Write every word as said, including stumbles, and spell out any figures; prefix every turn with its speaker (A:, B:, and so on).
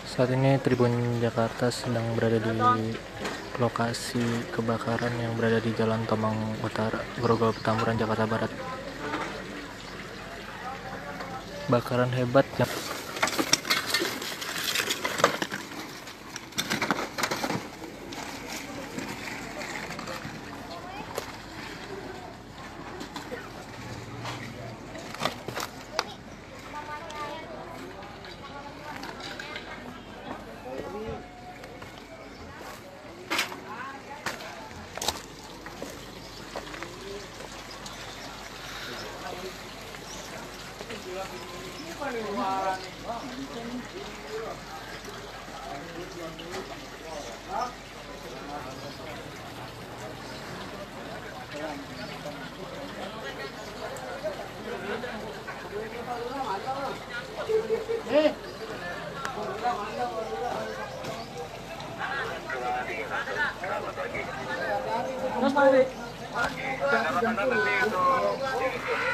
A: Saat ini Tribun Jakarta sedang berada di lokasi kebakaran yang berada di Jalan Tomang Utara, Grogol Petamburan, Jakarta Barat. Bakaran hebat yang
B: Mas Mari.